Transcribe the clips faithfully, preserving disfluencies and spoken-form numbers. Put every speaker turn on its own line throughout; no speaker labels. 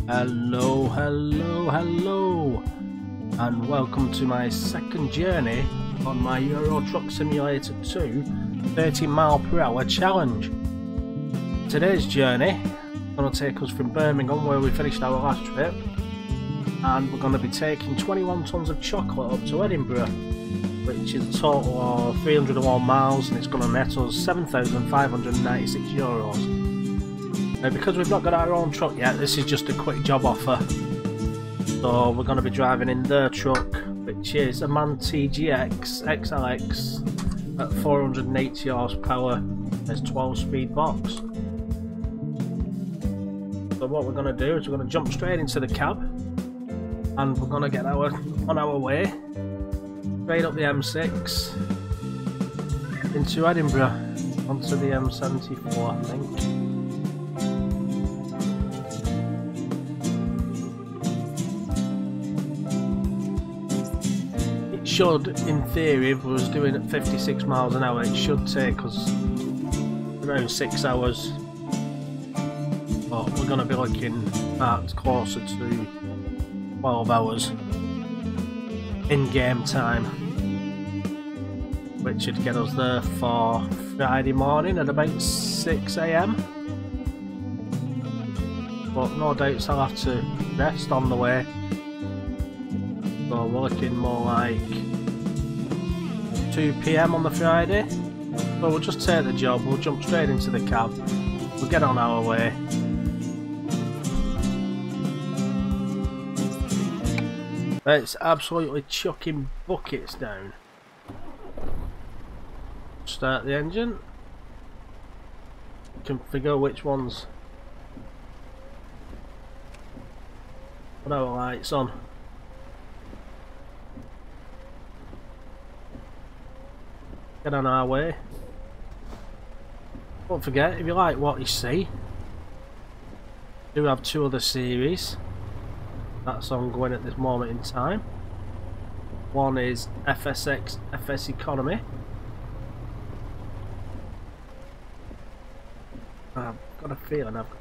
Hello, hello, hello, and welcome to my second journey on my Euro Truck Simulator two thirty mile per hour challenge. Today's journey is going to take us from Birmingham, where we finished our last trip, and we're going to be taking twenty-one tonnes of chocolate up to Edinburgh, which is a total of three hundred and one miles, and it's going to net us seven thousand five hundred and ninety-six euros. Now, because we've not got our own truck yet, this is just a quick job offer. So we're going to be driving in their truck, which is a MAN T G X X L X at four hundred and eighty horsepower. There's twelve speed box. So what we're going to do is we're going to jump straight into the cab, and we're going to get our on our way straight up the M six into Edinburgh onto the M seventy-four, I think. Should, in theory, if we was doing at fifty-six miles an hour, it should take us around six hours. But we're going to be looking at closer to twelve hours in game time, which should get us there for Friday morning at about six A M But no doubts I'll have to rest on the way. So we're looking more like two P M on the Friday. So we'll just take the job, we'll jump straight into the cab, we'll get on our way. It's absolutely chucking buckets down. Start the engine. Configure which ones. Put our lights on. Get on our way. Don't forget, if you like what you see, we do have two other series that's ongoing at this moment in time. One is F S X F S Economy. I've got a feeling I've got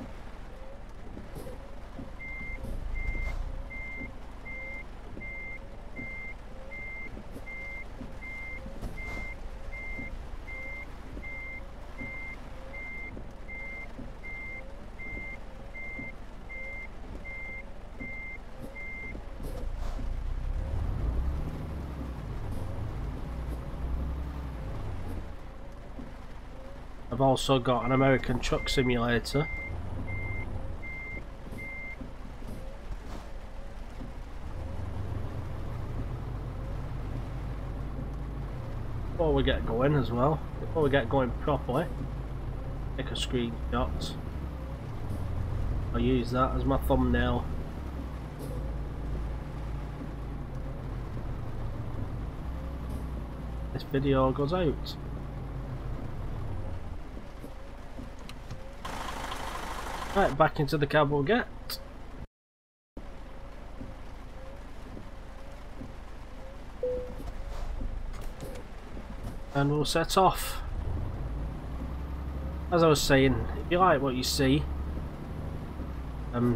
I've also got an American Truck Simulator. Before we get going as well, before we get going properly, take a screenshot. I'll use that as my thumbnail. This video goes out. Right, back into the cab we'll get. And we'll set off. As I was saying, if you like what you see, um,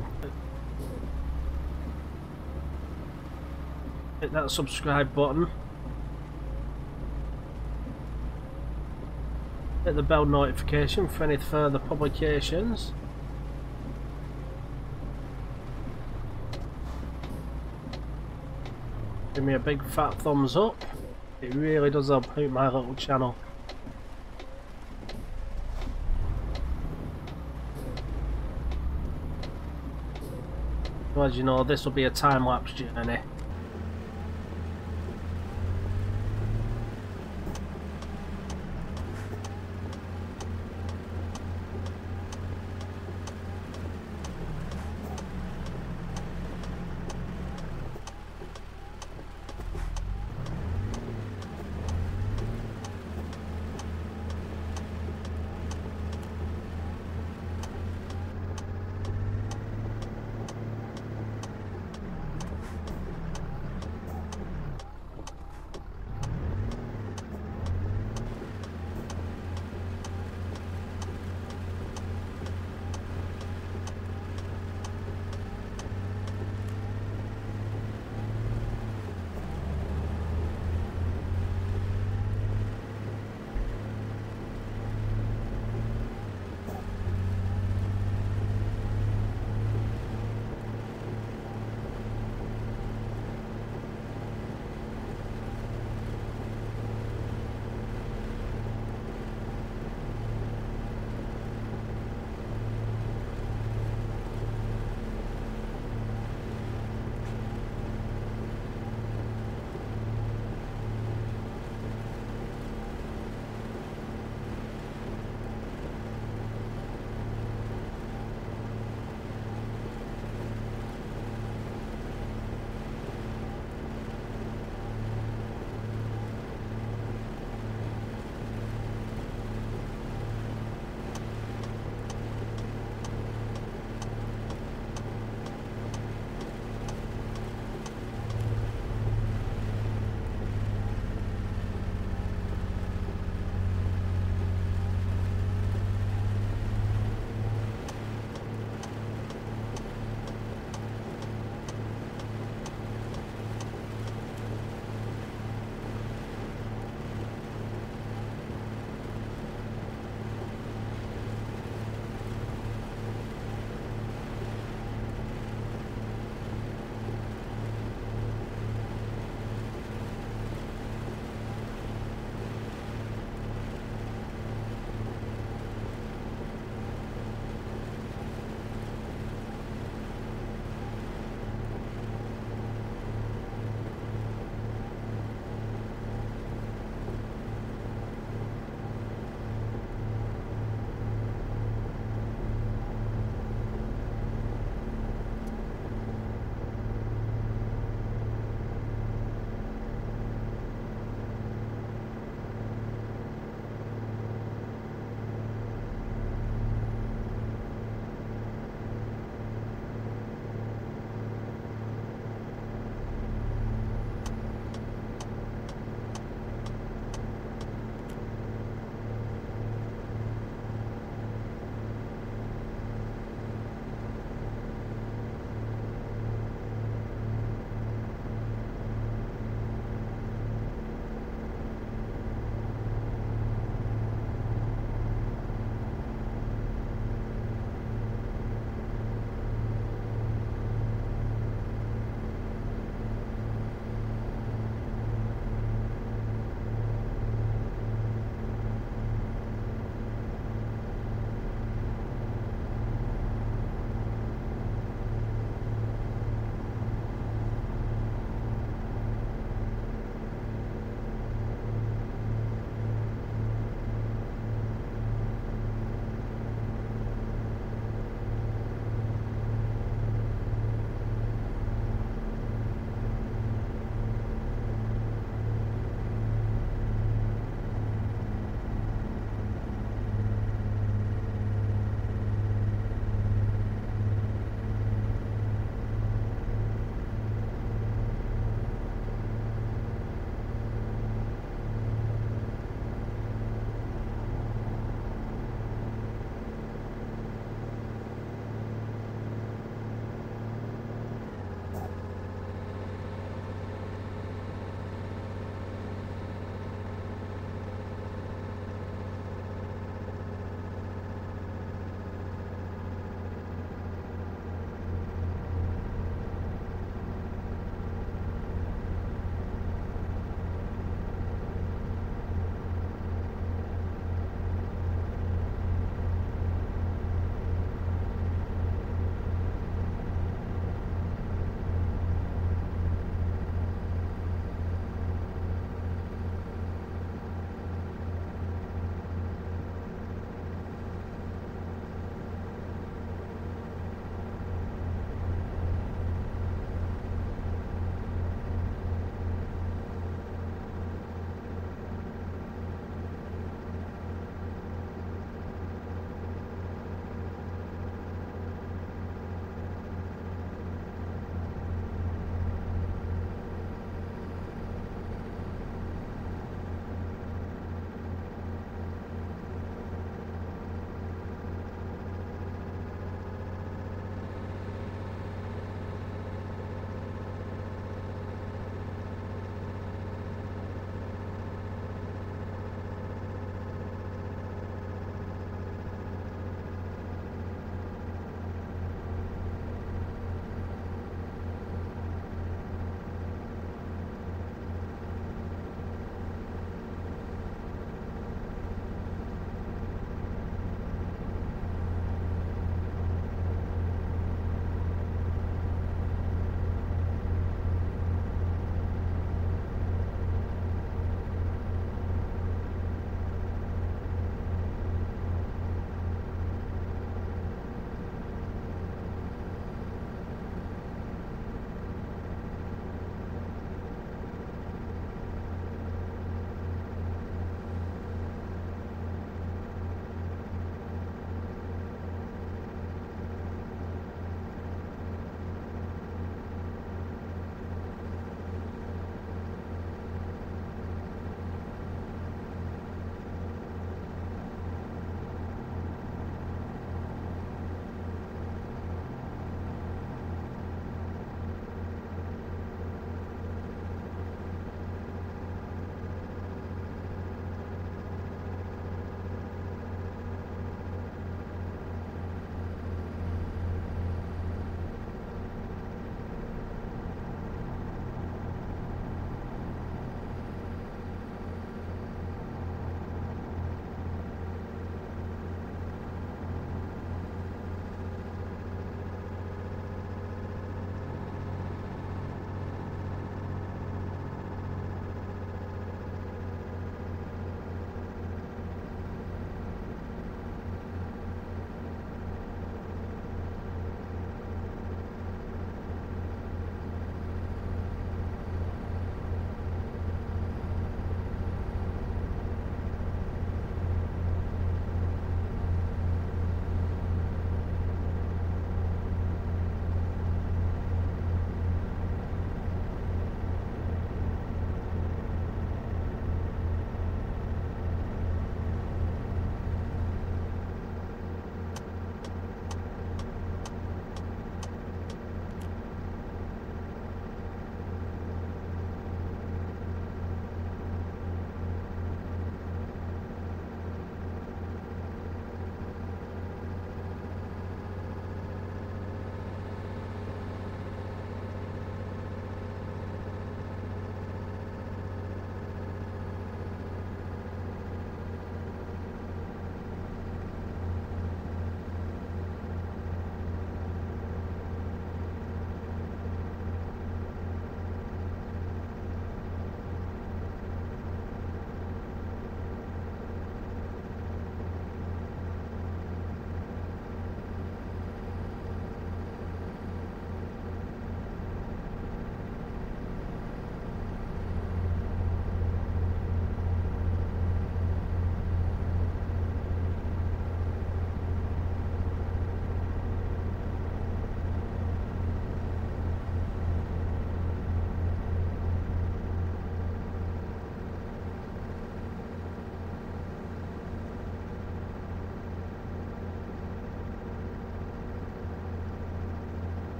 hit that subscribe button. Hit the bell notification for any further publications. Give me a big fat thumbs up. It really does help out my little channel. So as you know, this will be a time-lapse journey.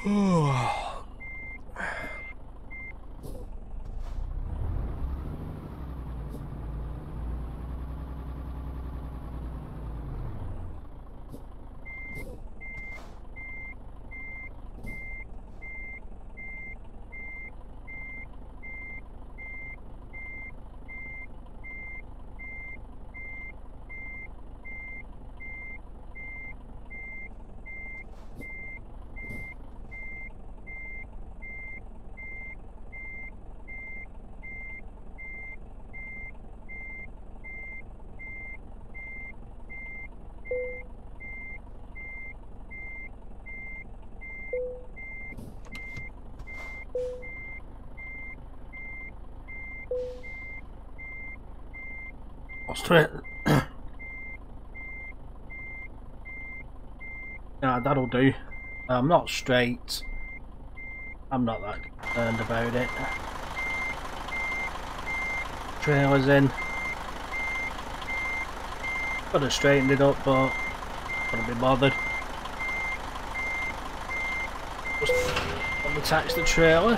Straight. Nah, that'll do. I'm not straight. I'm not that concerned about it. Trailer's in. Could have straightened it up, but couldn't be bothered. Just attach the trailer.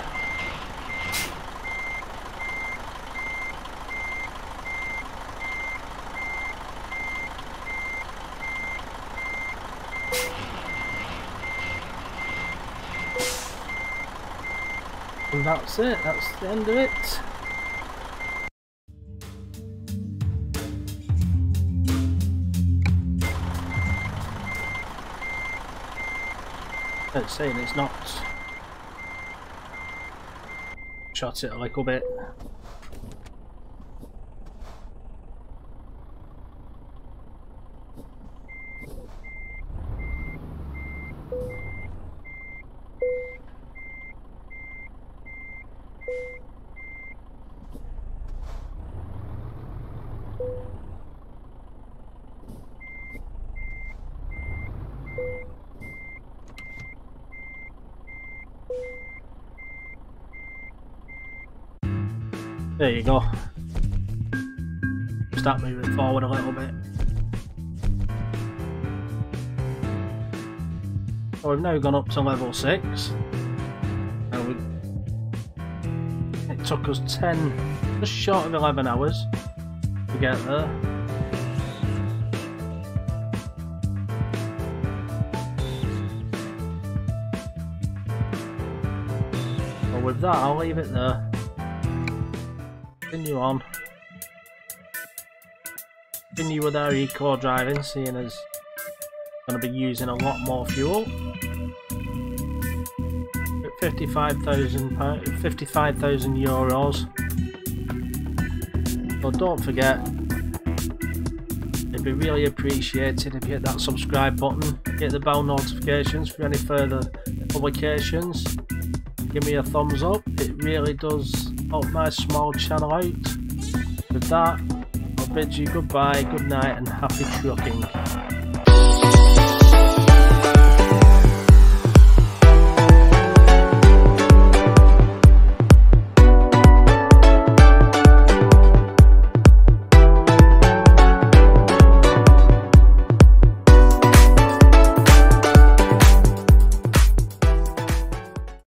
And that's it, that's the end of it. It's saying it's not shot it a little bit. There you go. Start moving forward a little bit. So we've now gone up to level six. And we, it took us ten, just short of eleven hours to get there. But with that, I'll leave it there. Continue on. Continue with our eco driving, seeing as going to be using a lot more fuel. fifty-five thousand pounds, fifty-five thousand euros. But don't forget, it'd be really appreciated if you hit that subscribe button, hit the bell notifications for any further publications. Give me a thumbs up, it really does help my small channel out. With that, I'll bid you goodbye, good night and happy trucking.